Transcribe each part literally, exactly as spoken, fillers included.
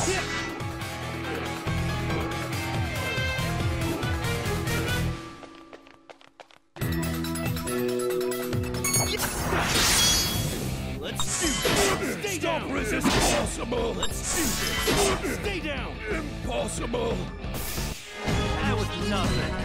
Let's do this. Stay Stop down. resisting. Impossible. Let's do this. Stay down. Impossible. That was nothing.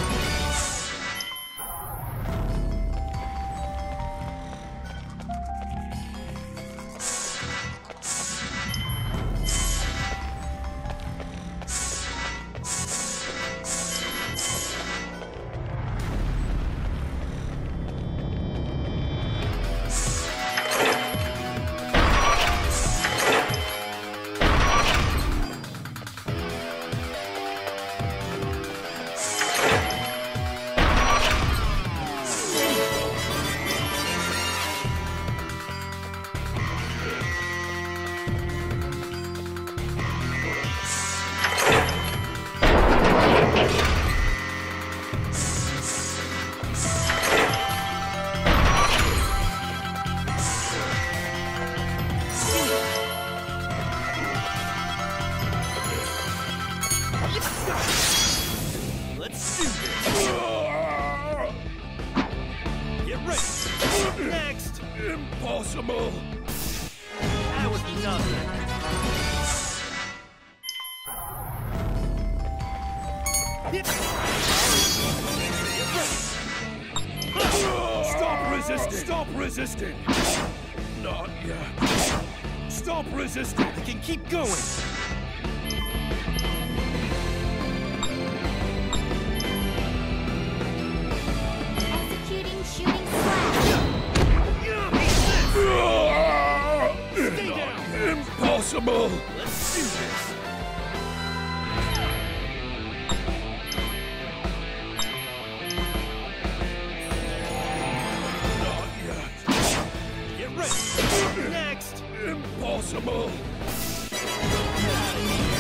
Let's do this. Get ready. Next. Impossible. That was nothing. Get ready. Stop resisting. Stop resisting. Not yet. Stop resisting. I can keep going. Executing shooting slash. Stay down. Impossible. Let's do this. Not yet. Get ready. Next. Impossible. Get out of here.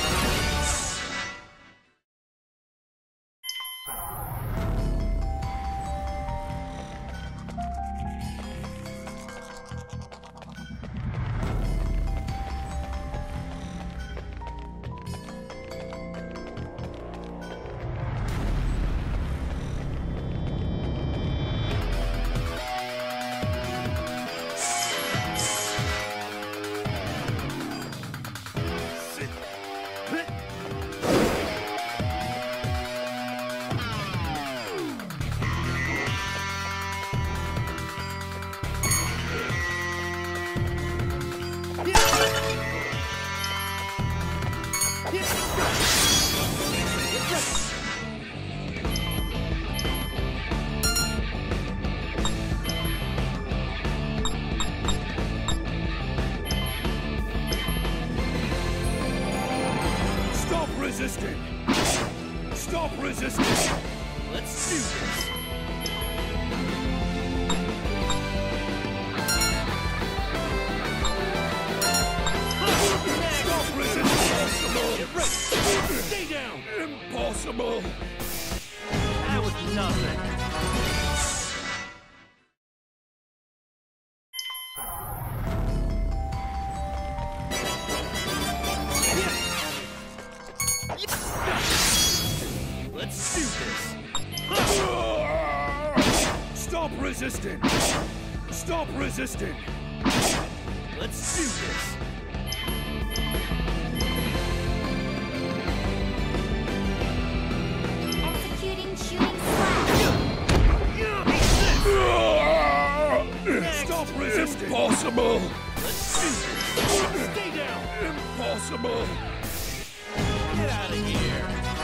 Stop resisting. Stop resisting. Let's do this. Stop resisting. Impossible. Get ready. Stay down. Impossible. That was nothing. Let's do this. Stop resisting. Stop resisting. Let's do this. Executing shooting slash. Stop resisting. Impossible. Let's do this. Stay down. Impossible. Get out of here.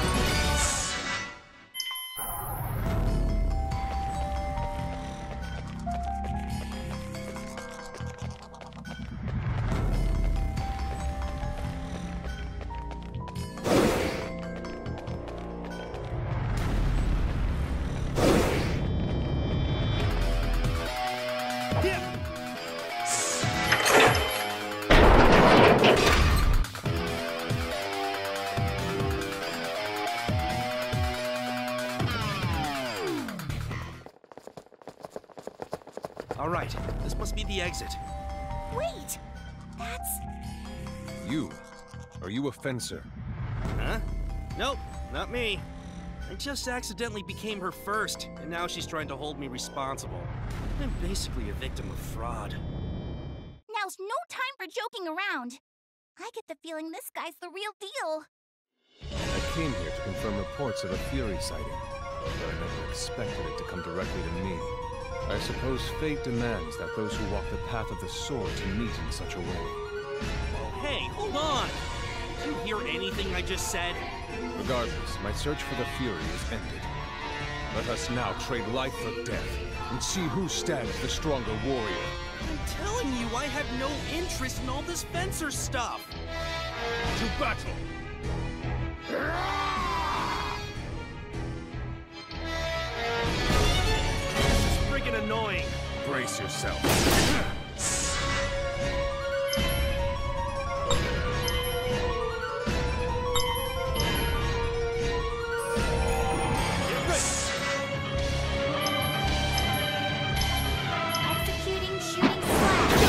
All right, this must be the exit. Wait! That's... You. Are you a fencer? Huh? Nope, not me. I just accidentally became her first, and now she's trying to hold me responsible. I'm basically a victim of fraud. Now's no time for joking around. I get the feeling this guy's the real deal. I came here to confirm reports of a Fury sighting, but I never expected it to come directly to me. I suppose fate demands that those who walk the path of the sword to meet in such a way. Oh, hey, hold on! Did you hear anything I just said? Regardless, my search for the Fury is ended. Let us now trade life for death, and see who stands the stronger warrior. I'm telling you, I have no interest in all this fencer stuff! To battle! This is friggin' annoying. Brace yourself. Executing shooting slash.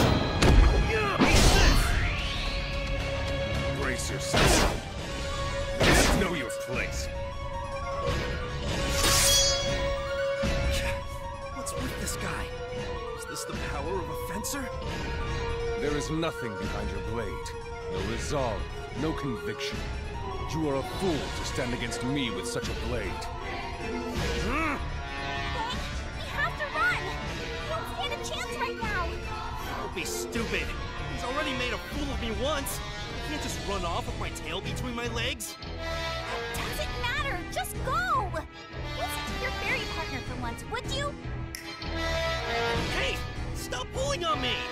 Brace yourself. Know your place. What's with this guy? Is this the power of a fencer? There is nothing behind your blade. No resolve, no conviction. You are a fool to stand against me with such a blade. Fang, we have to run. We don't stand a chance right now. Don't be stupid. He's already made a fool of me once. I can't just run off with my tail between my legs. It doesn't matter. Just go. Listen to your fairy partner for once, would you? Hey! Stop pulling on me!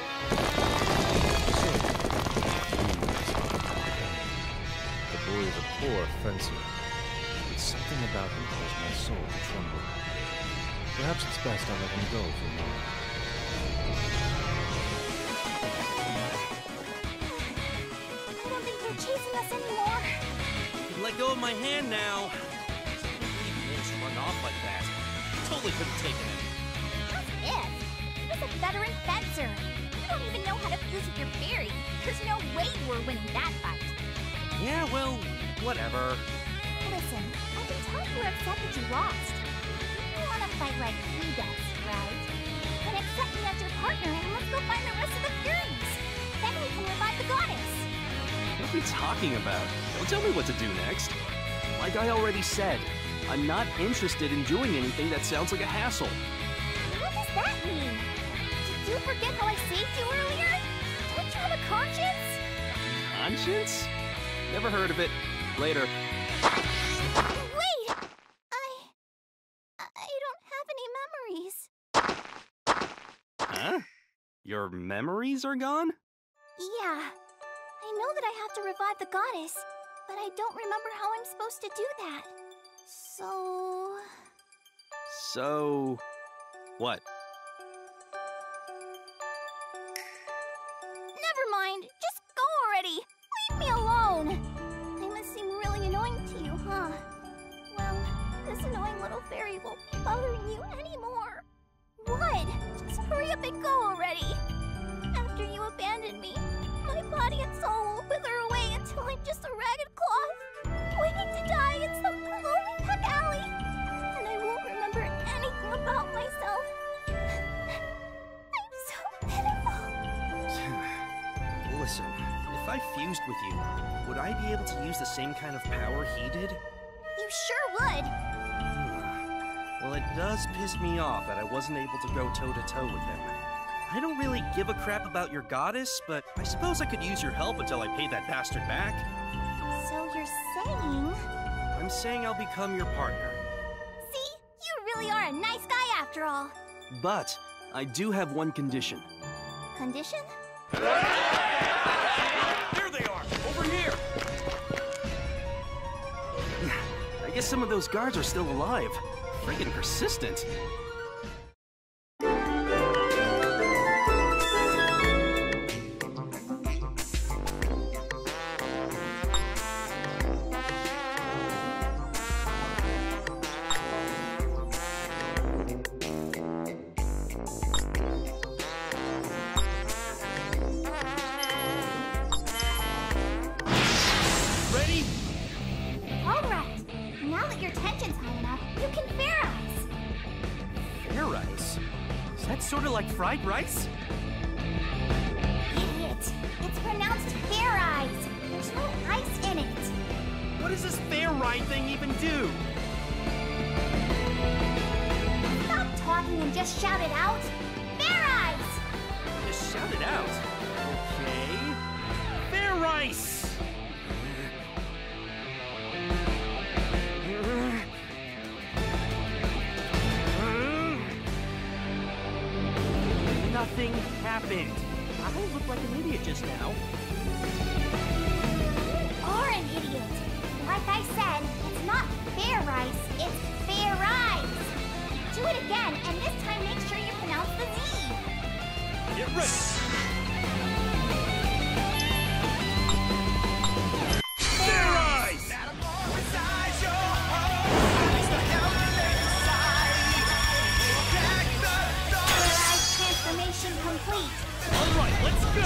The boy is a poor fencer, but something about him caused my soul to tremble. Perhaps it's best I let him go for a moment. I don't think they're chasing us anymore. You can let go of my hand now. You just run off like that. Totally couldn't have taken it. As if. He was a veteran fencer. You don't even know how to fuse with your fairy. There's no way we're winning that fight. Yeah, well, whatever. Listen, I can tell you're upset that you lost. You want to fight like he does, right? Then accept me as your partner and let's go find the rest of the Furies. Then we can revive the goddess. What are you talking about? Don't tell me what to do next. Like I already said, I'm not interested in doing anything that sounds like a hassle. What does that mean? Did you forget how I saved you earlier? Don't you have a conscience? Conscience? Never heard of it. Later. Wait! I... I don't have any memories. Huh? Your memories are gone? Yeah. I know that I have to revive the goddess, but I don't remember how I'm supposed to do that. So... So... what? Never mind. Just go already. Leave me alone. I must seem really annoying to you, huh? Well, this annoying little fairy won't be bothering you anymore. What? Just hurry up and go already. After you abandoned me, my body and soul will wither away until I'm just a ragged cloth, waiting to die in some lonely back alley. And I won't remember anything about myself. I'm so pitiful. Listen, if I fused with you, would I be able to use the same kind of power he did? You sure would. Well, it does piss me off that I wasn't able to go toe-to-toe with him. I don't really give a crap about your goddess, but I suppose I could use your help until I pay that bastard back. So you're saying... I'm saying I'll become your partner. See? You really are a nice guy after all. But I do have one condition. Condition? There they are! Over here! I guess some of those guards are still alive. Friggin' persistent. your tensions high enough, you can fair ice. Fair rice? Is that sort of like fried rice? Idiot! It's pronounced fair ice. There's no ice in it. What does this fair ride thing even do? Stop talking and just shout it out. Fair ice! Just shout it out. Okay. Fair rice! Nothing happened. I looked like an idiot just now. You are an idiot. Like I said, it's not fair rice, it's fair ice. Do it again, and this time make sure you pronounce the Z. Get ready. Fair ice! Transformation complete. All right, let's go.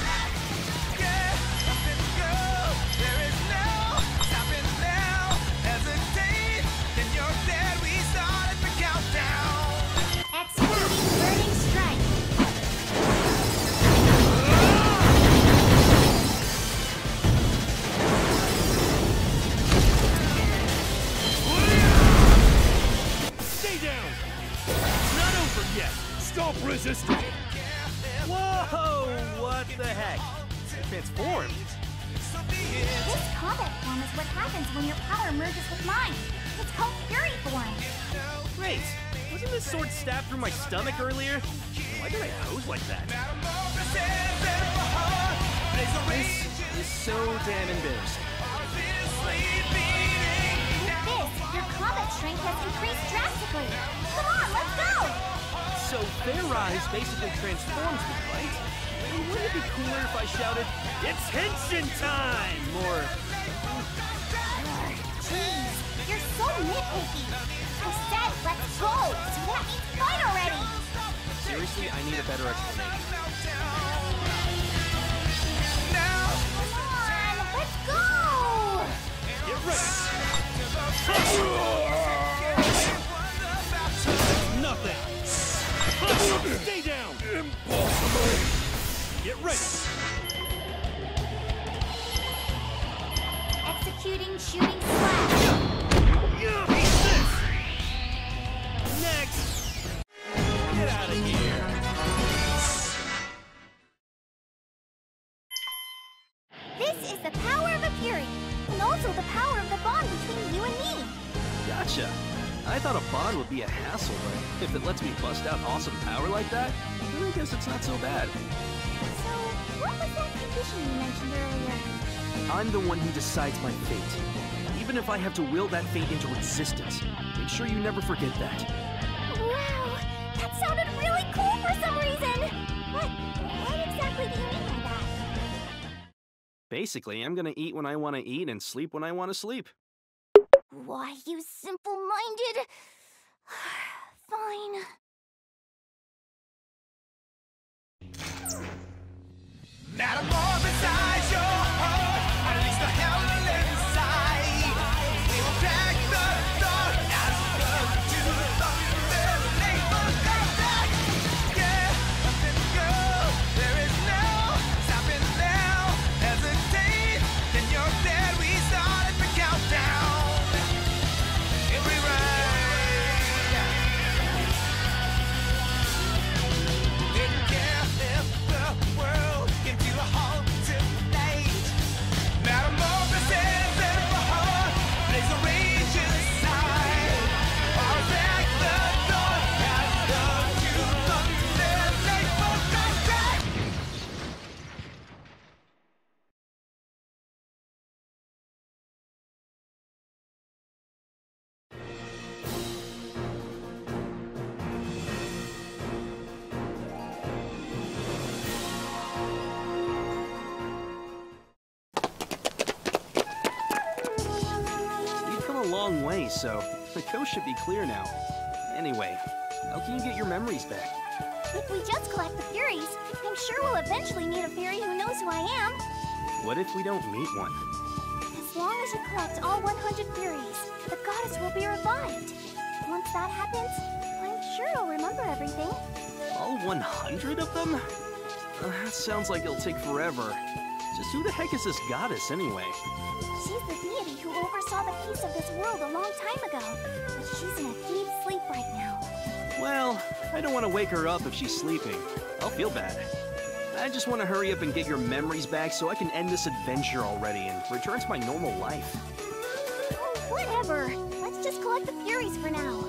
Executing burning strike. Stay down. It's not over yet. Stop resisting! Whoa! What the heck? I transformed. This combat form is what happens when your power merges with mine. It's called Fury form. Wait, wasn't this sword stabbed through my stomach earlier? Why did I pose like that? This is so damn embarrassing. With this, your combat strength has increased drastically. Come on, let's go! So Fair Rise basically transforms me, right? And wouldn't it be cooler if I shouted, "It's Henshin time!" Or... Jeez, you're so nitpicky. I said let's go, so that means fight already! Seriously, I need a better explanation. Come on, let's go! Get ready! Nothing! Stay down! Impossible! Get ready! Executing shooting slash. Eat this! Next! Get out of here! This is the power of a Fury, and also the power of the bond between you and me. Gotcha. I thought a bond would be a hassle, but if it lets me bust out awesome power like that, then I guess it's not so bad. So, what was that condition you mentioned earlier? I'm the one who decides my fate. Even if I have to will that fate into existence, make sure you never forget that. Wow, that sounded really cool for some reason! What, what exactly do you mean by that? Basically, I'm gonna eat when I want to eat and sleep when I want to sleep. Why, you simple-minded... Fine. Not more besides your heart, at least the hell inside. We will crack the door as we go to the labor contact. Yeah, nothing to go. There is no stopping now. Hesitate, then you're dead. We started the countdown. If we ride, didn't care if the world came to a halt tonight. Metamorphosis in the heart, there's a rage inside. Ours back the door, has done to eliminate for contact. You've come a long way, so the coast should be clear now. Anyway, how can you get your memories back? If we just collect the Furies, I'm sure we'll eventually meet a fairy who knows who I am. What if we don't meet one? As long as you collect all one hundred Furies, the goddess will be revived. Once that happens, I'm sure I'll remember everything. All one hundred of them? Uh, that sounds like it'll take forever. Just who the heck is this goddess, anyway? She's the deity who oversaw the peace of this world a long time ago, but she's in a deep sleep right now. Well, I don't want to wake her up if she's sleeping. I'll feel bad. I just want to hurry up and get your memories back so I can end this adventure already and return to my normal life. Oh, whatever. Let's just collect the Furies for now.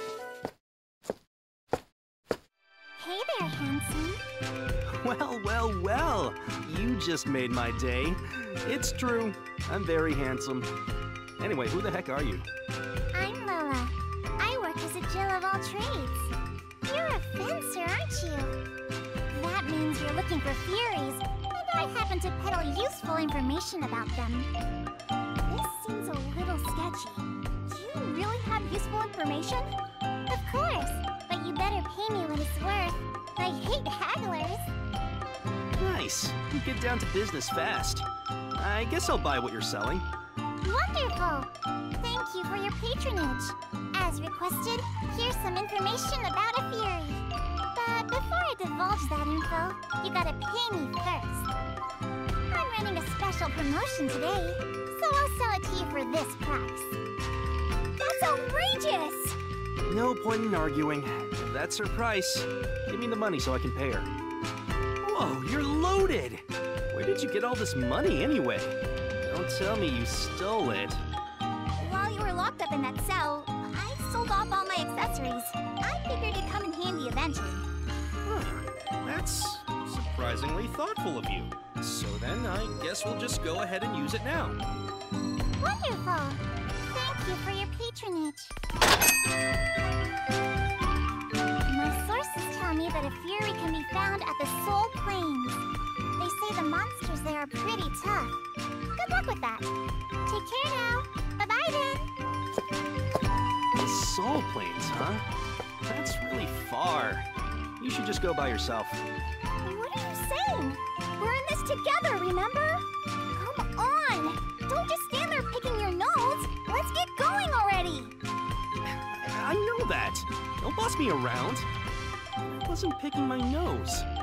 Hey there, handsome. Well, well, well. You just made my day. It's true. I'm very handsome. Anyway, who the heck are you? I'm Lola. I work as a Jill of all trades. You're a fencer, aren't you? That means you're looking for Furies, and I happen to peddle useful information about them. This seems a little sketchy. Do you really have useful information? Of course, but you better pay me what it's worth. I hate hagglers. Nice. You get down to business fast. I guess I'll buy what you're selling. Wonderful! Thank you for your patronage. As requested, here's some information about a Fury. But before I divulge that info, you gotta pay me first. I'm running a special promotion today, so I'll sell it to you for this price. That's outrageous! No point in arguing. If that's her price, give me the money so I can pay her. Whoa, you're loaded! Where did you get all this money anyway? Don't tell me you stole it. While you were locked up in that cell, I sold off all my accessories. I figured it'd come in handy eventually. Huh. That's surprisingly thoughtful of you. So then, I guess we'll just go ahead and use it now. Wonderful! Thank you for your patronage. My sources tell me that a Fury can be found at the Soul Plains. They say the monsters there are pretty tough. Good luck with that. Take care now. Bye-bye then. The Soul Plains, huh? That's really far. You should just go by yourself. What are you saying? We're in this together, remember? Come on! Don't just stand there picking your nose. Let's get going already. I know that. Don't boss me around. I wasn't picking my nose.